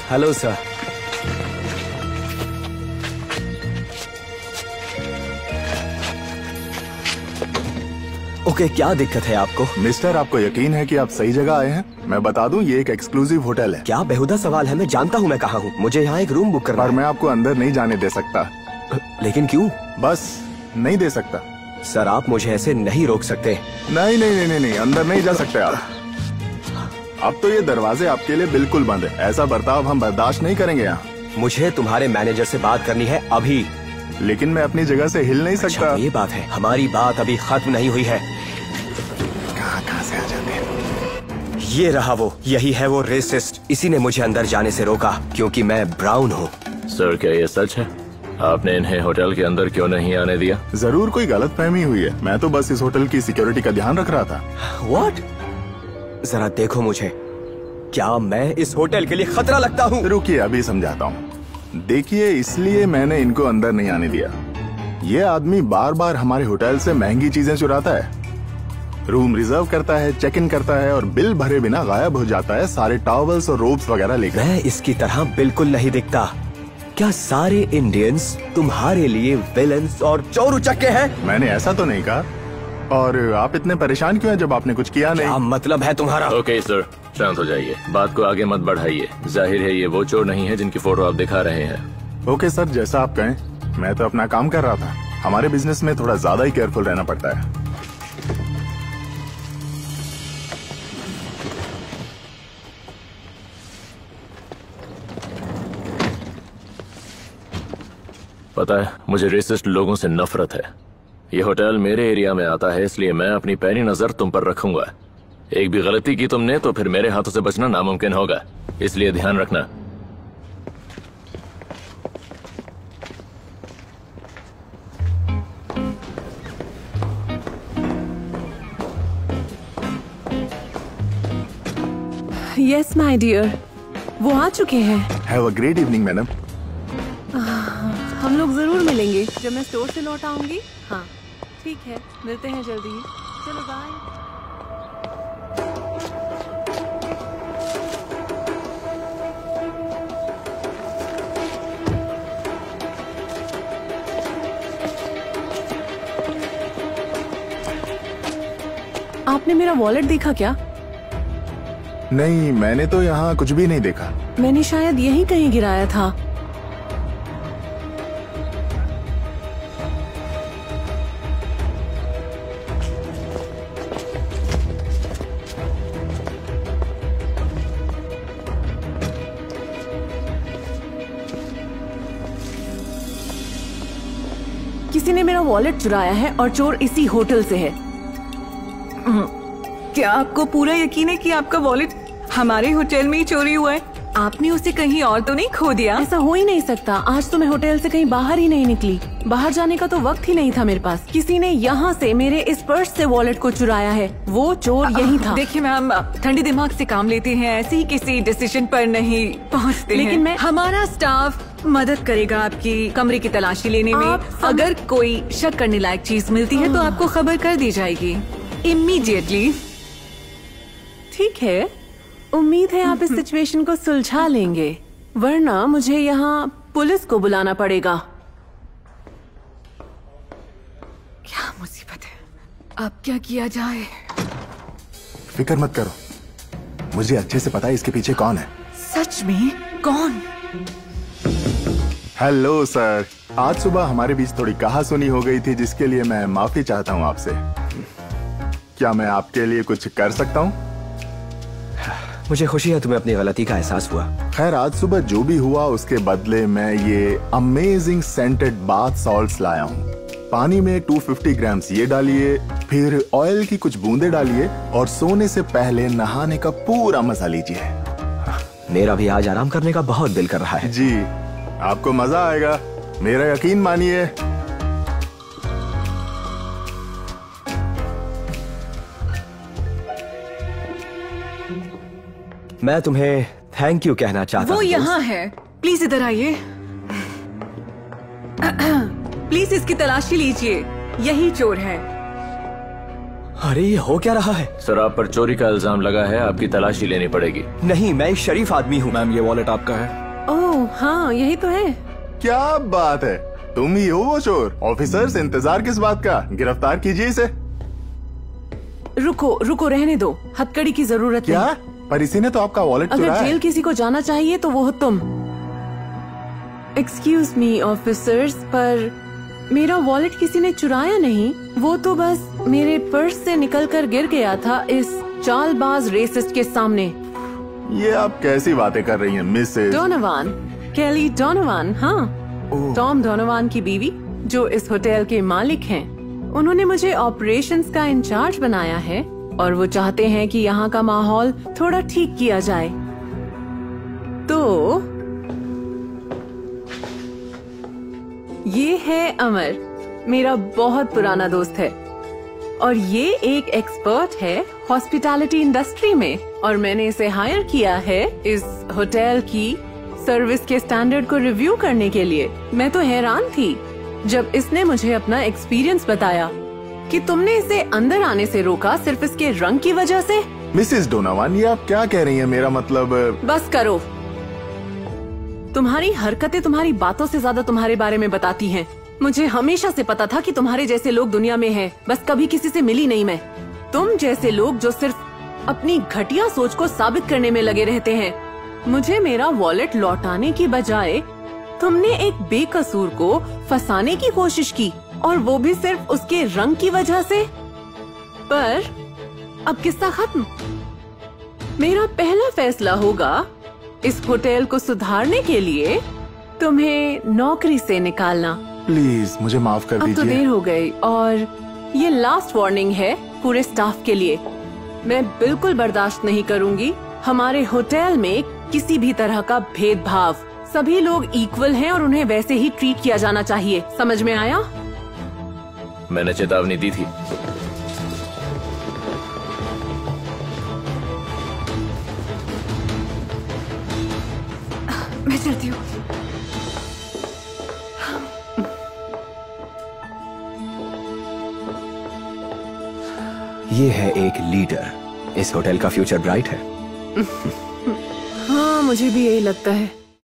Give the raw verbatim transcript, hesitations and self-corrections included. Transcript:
Hello sir. Okay, क्या दिक्कत है आपको? मिस्टर, आपको यकीन है कि आप सही जगह आए हैं? मैं बता दूं, ये एक एक्सक्लूसिव होटल है। क्या बेहुदा सवाल है, मैं जानता हूँ मैं कहाँ हूँ। मुझे यहाँ एक रूम बुक करना है। पर मैं आपको अंदर नहीं जाने दे सकता। लेकिन क्यों? बस नहीं दे सकता। सर, आप मुझे ऐसे नहीं रोक सकते। नहीं नहीं नहीं नहीं, नहीं अंदर नहीं जा सकते आप। अब तो ये दरवाजे आपके लिए बिल्कुल बंद है। ऐसा बर्ताव हम बर्दाश्त नहीं करेंगे यहाँ। मुझे तुम्हारे मैनेजर से बात करनी है अभी। लेकिन मैं अपनी जगह से हिल नहीं सकता। अच्छा, ये बात है। हमारी बात अभी खत्म नहीं हुई है। कहाँ कहाँ से आ जाते हैं। ये रहा वो, यही है वो रेसिस्ट। इसी ने मुझे अंदर जाने से रोका क्योंकि मैं ब्राउन हूँ। सर, क्या ये सच है? आपने इन्हें होटल के अंदर क्यों नहीं आने दिया? जरूर कोई गलत फहमी हुई है। मैं तो बस इस होटल की सिक्योरिटी का ध्यान रख रहा था। व्हाट? जरा देखो मुझे, क्या मैं इस होटल के लिए खतरा लगता हूँ? रुकिए, अभी समझाता हूँ। देखिए, इसलिए मैंने इनको अंदर नहीं आने दिया। ये आदमी बार बार हमारे होटल से महंगी चीजें चुराता है, रूम रिजर्व करता है, चेक इन करता है और बिल भरे बिना गायब हो जाता है, सारे टॉवल्स और रोब्स वगैरह लेकर। मैं इसकी तरह बिल्कुल नहीं दिखता। क्या सारे इंडियंस तुम्हारे लिए विलेंस और चोर उचक्के हैं? मैंने ऐसा तो नहीं कहा। और आप इतने परेशान क्यों हैं जब आपने कुछ किया नहीं? क्या मतलब है तुम्हारा? ओके सर, शांत हो जाइए, बात को आगे मत बढ़ाइए। जाहिर है ये वो चोर नहीं है जिनकी फोटो आप दिखा रहे हैं। ओके सर, जैसा आप कहें। मैं तो अपना काम कर रहा था। हमारे बिजनेस में थोड़ा ज्यादा ही केयरफुल रहना पड़ता है। पता है, मुझे रेसिस्ट लोगों से नफरत है। ये होटल मेरे एरिया में आता है, इसलिए मैं अपनी पैनी नजर तुम पर रखूंगा। एक भी गलती की तुमने तो फिर मेरे हाथों से बचना नामुमकिन होगा, इसलिए ध्यान रखना। यस माय डियर, वो आ चुके हैं। Have a great evening madam. हम लोग जरूर मिलेंगे जब मैं स्टोर से लौट आऊंगी। हाँ ठीक है, मिलते हैं जल्दी। चलो बाय। आपने मेरा वॉलेट देखा क्या? नहीं, मैंने तो यहाँ कुछ भी नहीं देखा। मैंने शायद यहीं कहीं गिराया था। किसी ने मेरा वॉलेट चुराया है और चोर इसी होटल से है। क्या आपको पूरा यकीन है कि आपका वॉलेट हमारे होटल में ही चोरी हुआ है? आपने उसे कहीं और तो नहीं खो दिया? ऐसा हो ही नहीं सकता। आज तो मैं होटल से कहीं बाहर ही नहीं निकली। बाहर जाने का तो वक्त ही नहीं था मेरे पास। किसी ने यहाँ से मेरे इस पर्स से वॉलेट को चुराया है। वो चोर यही था। देखिए मैम, ठंडी दिमाग से काम लेते हैं, ऐसे ही किसी डिसीजन पर नहीं पहुँचते हैं। लेकिन मैं हमारा स्टाफ मदद करेगा आपकी कमरे की तलाशी लेने में। अगर कोई शक करने लायक चीज मिलती है तो आपको खबर कर दी जाएगी इमीडिएटली। ठीक है, उम्मीद है आप इस सिचुएशन को सुलझा लेंगे, वरना मुझे यहाँ पुलिस को बुलाना पड़ेगा। क्या मुसीबत है, अब क्या किया जाए? फिक्र मत करो, मुझे अच्छे से पता है इसके पीछे कौन है। सच में? कौन? हेलो सर, आज सुबह हमारे बीच थोड़ी कहासुनी हो गई थी, जिसके लिए मैं माफी चाहता हूँ आपसे। क्या मैं आपके लिए कुछ कर सकता हूँ? मुझे खुशी है तुम्हें अपनी गलती का एहसास हुआ। खैर, आज सुबह जो भी हुआ उसके बदले मैं ये अमेजिंग सेंटेड बाथ सॉल्ट्स लाया हूँ। पानी में दो सौ पचास ग्राम्स ये डालिए, फिर ऑयल की कुछ बूंदे डालिए और सोने से पहले नहाने का पूरा मजा लीजिए। मेरा भी आज आराम करने का बहुत दिल कर रहा है। जी, आपको मजा आएगा, मेरा यकीन मानिए। मैं तुम्हें थैंक यू कहना चाहता हूँ। वो यहाँ है, प्लीज इधर आइए। प्लीज इसकी तलाशी लीजिए, यही चोर है। अरे ये हो क्या रहा है? सर, आप पर चोरी का इल्जाम लगा है, आपकी तलाशी लेनी पड़ेगी। नहीं, मैं एक शरीफ आदमी हूँ। मैम, ये वॉलेट आपका है। ओह हाँ, यही तो है। क्या बात है, तुम ही हो वो चोर। ऑफिसर्स, इंतजार किस बात का, गिरफ्तार कीजिए इसे। रुको रुको, रहने दो, हथकड़ी की जरूरत क्या? नहीं। पर इसी ने तो आपका वॉलेट अगर चुराया जेल है। किसी को जाना चाहिए तो वो हो तुम। एक्सक्यूज मी ऑफिसर्स, पर मेरा वॉलेट किसी ने चुराया नहीं। वो तो बस मेरे पर्स से निकलकर गिर गया था इस चालबाज रेसिस्ट के सामने। ये आप कैसी बातें कर रही हैं मिसेज? Donovan, Kelly Donovan. हाँ, टॉम डोनोवान की बीवी, जो इस होटल के मालिक हैं। उन्होंने मुझे ऑपरेशंस का इंचार्ज बनाया है और वो चाहते हैं कि यहाँ का माहौल थोड़ा ठीक किया जाए। तो ये है अमर, मेरा बहुत पुराना दोस्त है और ये एक एक्सपर्ट है हॉस्पिटैलिटी इंडस्ट्री में, और मैंने इसे हायर किया है इस होटल की सर्विस के स्टैंडर्ड को रिव्यू करने के लिए। मैं तो हैरान थी जब इसने मुझे अपना एक्सपीरियंस बताया कि तुमने इसे अंदर आने से रोका सिर्फ इसके रंग की वजह से। मिसेज डोनावान, ये आप क्या कह रही हैं? मेरा मतलब। बस करो, तुम्हारी हरकतें तुम्हारी बातों से ज्यादा तुम्हारे बारे में बताती हैं। मुझे हमेशा से पता था कि तुम्हारे जैसे लोग दुनिया में हैं, बस कभी किसी से मिली नहीं मैं। तुम जैसे लोग जो सिर्फ अपनी घटिया सोच को साबित करने में लगे रहते हैं। मुझे मेरा वॉलेट लौटाने की बजाय तुमने एक बेकसूर को फंसाने की कोशिश की, और वो भी सिर्फ उसके रंग की वजह से। पर अब किस्सा खत्म। मेरा पहला फैसला होगा इस होटल को सुधारने के लिए तुम्हें नौकरी से निकालना। प्लीज मुझे माफ कर अब तो दीजिए। देर हो गई, और ये लास्ट वार्निंग है पूरे स्टाफ के लिए। मैं बिल्कुल बर्दाश्त नहीं करूंगी हमारे होटल में किसी भी तरह का भेदभाव। सभी लोग इक्वल हैं और उन्हें वैसे ही ट्रीट किया जाना चाहिए। समझ में आया? मैंने चेतावनी दी थी। मैं चलती हूँ। ये है एक लीडर। इस होटल का फ्यूचर ब्राइट है। हाँ, मुझे भी यही लगता है।